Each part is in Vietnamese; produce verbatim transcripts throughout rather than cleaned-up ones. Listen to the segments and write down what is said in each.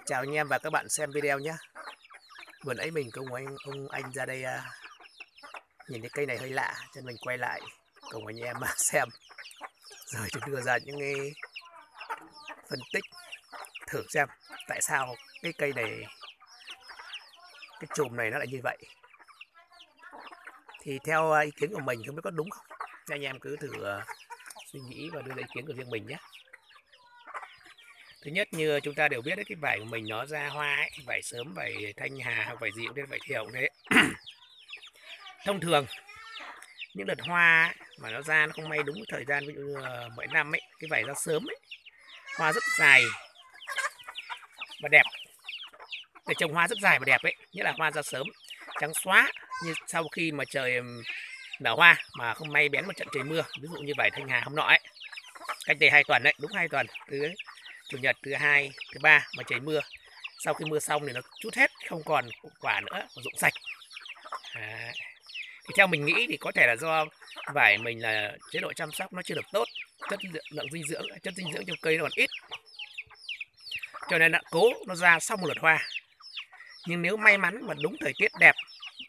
Chào anh em và các bạn xem video nhé. Vừa nãy mình cùng anh ông anh ra đây uh, nhìn cái cây này hơi lạ, cho nên mình quay lại cùng anh em xem rồi chúng đưa ra những cái phân tích thử xem tại sao cái cây này, cái chùm này nó lại như vậy. Thì theo ý kiến của mình không biết có đúng không, anh em cứ thử uh, suy nghĩ và đưa ra ý kiến của riêng mình nhé. Thứ nhất, như chúng ta đều biết đấy, cái vải của mình nó ra hoa ấy, vải sớm, vải thanh hà hoặc vải gì cũng thế, vải thiều cũng thế. Thông thường những đợt hoa ấy, mà nó ra nó không may đúng thời gian, ví dụ như mỗi năm ấy, cái vải ra sớm ấy, hoa rất dài và đẹp. Để trồng hoa rất dài và đẹp ấy, nghĩa là hoa ra sớm trắng xóa, như sau khi mà trời nở hoa mà không may bén một trận trời mưa, ví dụ như vải thanh hà hôm nọ ấy, cách đây hai tuần đấy, đúng hai tuần, từ chủ nhật thứ hai thứ ba mà trời mưa, sau khi mưa xong thì nó chút hết, không còn quả nữa, rụng sạch. À, thì theo mình nghĩ thì có thể là do vải mình là chế độ chăm sóc nó chưa được tốt, chất lượng dinh dưỡng chất dinh dưỡng trong cây nó còn ít, cho nên là cố nó ra sau một lượt hoa. Nhưng nếu may mắn mà đúng thời tiết đẹp,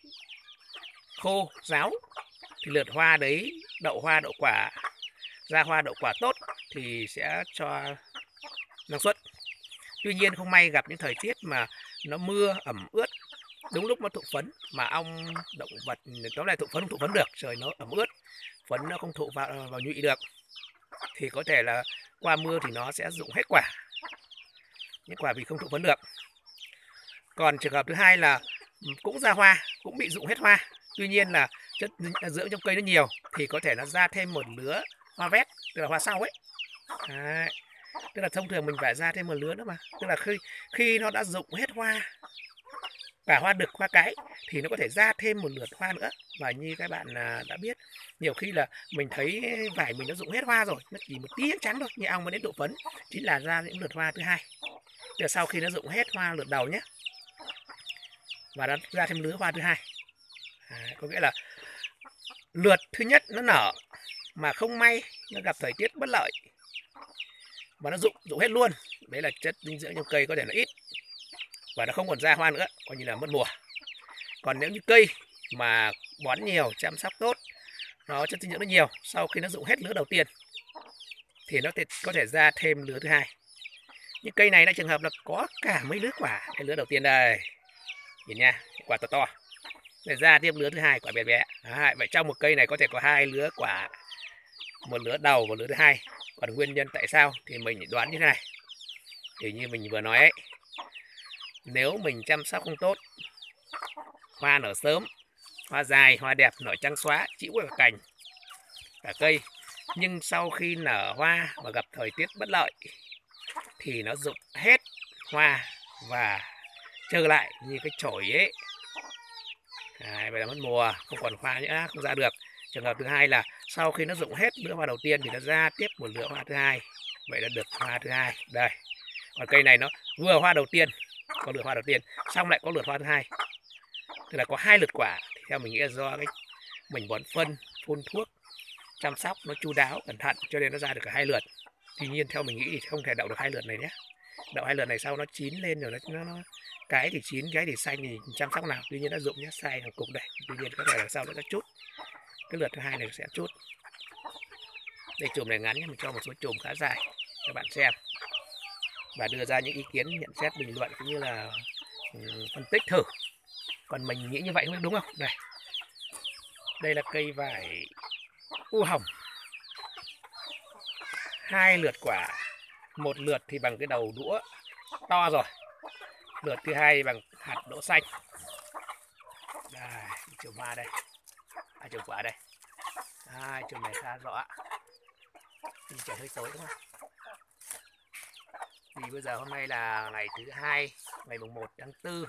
khô ráo, thì lượt hoa đấy đậu hoa đậu quả, ra hoa đậu quả tốt thì sẽ cho năng suất. Tuy nhiên không may gặp những thời tiết mà nó mưa ẩm ướt, đúng lúc nó thụ phấn mà ong động vật tóm lại thụ phấn không thụ phấn được, trời nó ẩm ướt, phấn nó không thụ vào, vào nhụy được, thì có thể là qua mưa thì nó sẽ rụng hết quả, những quả vì không thụ phấn được. Còn trường hợp thứ hai là cũng ra hoa, cũng bị rụng hết hoa, tuy nhiên là chất dưỡng trong cây nó nhiều thì có thể nó ra thêm một lứa hoa vét, tức là hoa sau ấy. Đấy. Tức là thông thường mình phải ra thêm một lứa nữa mà, tức là khi khi nó đã rụng hết hoa, cả hoa đực hoa cái, thì nó có thể ra thêm một lượt hoa nữa. Và như các bạn đã biết, nhiều khi là mình thấy vải mình nó rụng hết hoa rồi, nó chỉ một tí trắng thôi, như ong mới đến độ phấn, chính là ra những lượt hoa thứ hai. Tức là sau khi nó rụng hết hoa lượt đầu nhé, và nó ra thêm lứa hoa thứ hai. À, có nghĩa là lượt thứ nhất nó nở mà không may nó gặp thời tiết bất lợi và nó rụng rụng hết luôn, đấy là chất dinh dưỡng trong cây có thể nó ít và nó không còn ra hoa nữa, coi như là mất mùa. Còn nếu như cây mà bón nhiều, chăm sóc tốt, nó chất dinh dưỡng nó nhiều, sau khi nó rụng hết lứa đầu tiên thì nó có thể ra thêm lứa thứ hai. Những cây này là trường hợp là có cả mấy lứa quả. Cái lứa đầu tiên đây, nhìn nha, quả to to, để ra tiếp lứa thứ hai, quả bé bé. À, vậy trong một cây này có thể có hai lứa quả, một lứa đầu và lứa thứ hai. Còn nguyên nhân tại sao thì mình đoán như thế này, thì như mình vừa nói ấy, nếu mình chăm sóc không tốt, hoa nở sớm, hoa dài, hoa đẹp, nở trắng xóa, chĩu cả cành, cả cây, nhưng sau khi nở hoa mà gặp thời tiết bất lợi thì nó rụng hết hoa và trở lại như cái chổi ấy. À, vậy là mất mùa, không còn hoa nữa, không ra được. Trường hợp thứ hai là sau khi nó rụng hết lứa hoa đầu tiên thì nó ra tiếp một lứa hoa thứ hai, vậy là được hoa thứ hai đây. Còn cây này nó vừa hoa đầu tiên, có lượt hoa đầu tiên, xong lại có lượt hoa thứ hai, tức là có hai lượt quả. Thì theo mình nghĩ là do cái mình bón phân, phun thuốc, chăm sóc nó chu đáo cẩn thận, cho nên nó ra được cả hai lượt. Tuy nhiên theo mình nghĩ thì không thể đậu được hai lượt này nhé. Đậu hai lượt này sau nó chín lên rồi nó, nó cái thì chín, cái thì xanh thì chăm sóc nào. Tuy nhiên nó rụng nhé, sai thằng cục đây. Tuy nhiên có thể là sau nó sẽ chút, cái lượt thứ hai này sẽ chút. Đây chùm này ngắn nhưng mình cho một số chùm khá dài các bạn xem và đưa ra những ý kiến nhận xét bình luận cũng như là um, phân tích thử. Còn mình nghĩ như vậy không đúng không? Đây, đây là cây vải u hồng, hai lượt quả, một lượt thì bằng cái đầu đũa to rồi, lượt thứ hai bằng hạt đỗ xanh. Đây, chùm hoa đây, hai chùm quả đây, hai chùm này khá rõ. Nhìn trời hơi tối đúng không? Thì bây giờ hôm nay là ngày thứ hai, ngày mùng một tháng tư,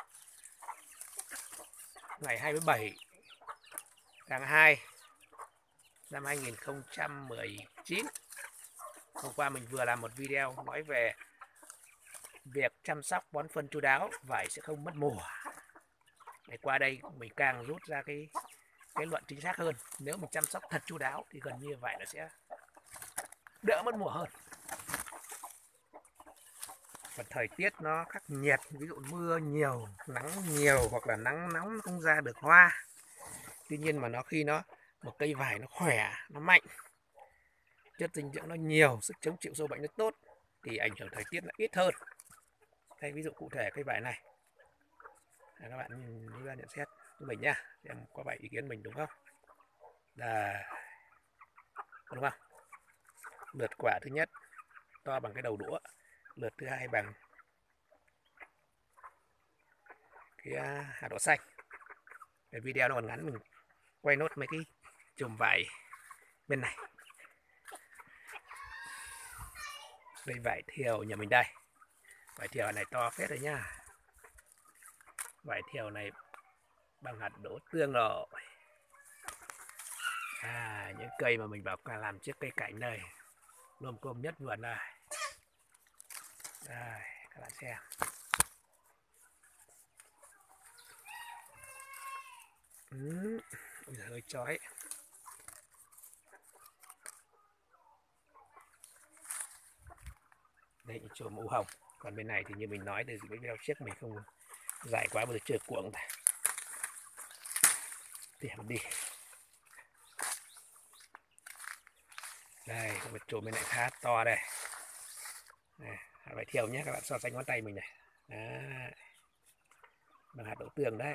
ngày hai mươi bảy tháng hai năm hai nghìn không trăm mười chín. Hôm qua mình vừa làm một video nói về việc chăm sóc bón phân chu đáo, vải sẽ không mất mùa. Để qua đây mình càng rút ra cái cái luận chính xác hơn. Nếu mình chăm sóc thật chu đáo thì gần như vải nó sẽ đỡ mất mùa hơn. và thời tiết nó khắc nghiệt, ví dụ mưa nhiều, nắng nhiều hoặc là nắng nóng không ra được hoa. Tuy nhiên mà nó khi nó một cây vải nó khỏe, nó mạnh, chất dinh dưỡng nó nhiều, sức chống chịu sâu bệnh nó tốt thì ảnh hưởng thời tiết nó ít hơn. Đây ví dụ cụ thể cây vải này, các bạn nhìn ra nhận xét của mình nha, xem có phải ý kiến mình đúng không? Là đúng không? Lượt quả thứ nhất to bằng cái đầu đũa, lượt thứ hai bằng cái hạt đỗ xanh. Cái video nó còn ngắn, mình quay nốt mấy cái chùm vải bên này. Đây vải thiều nhà mình đây, vải thiều này to phết rồi nhá. Vải thiều này bằng hạt đỗ tương rồi. À, những cây mà mình bảo làm chiếc cây cảnh đây, lôm côm nhất vườn đây. Đây, các bạn xem. Ừ, hơi chói. Đây những chùm u hồng. Còn bên này thì như mình nói từ cái video trước mình không dài quá, bây giờ chưa cuộn này. Tiệm đi. Đây, một chùm bên này khá to đây. Này, vải thiều nhé, các bạn so sánh ngón tay mình này. Đấy. Bằng hạt đỗ tương đấy.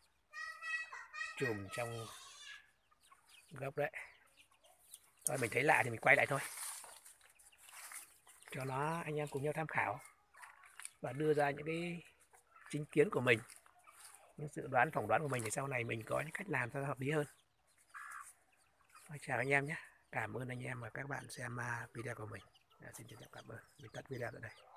Chùm trong gốc đấy. Thôi mình thấy lạ thì mình quay lại thôi, cho nó anh em cùng nhau tham khảo và đưa ra những cái chính kiến của mình, những dự đoán phỏng đoán của mình để sau này mình có những cách làm cho hợp lý hơn. Thôi, chào anh em nhé, cảm ơn anh em và các bạn xem video của mình. Xin trân trọng cảm ơn. Mình tắt video tại đây.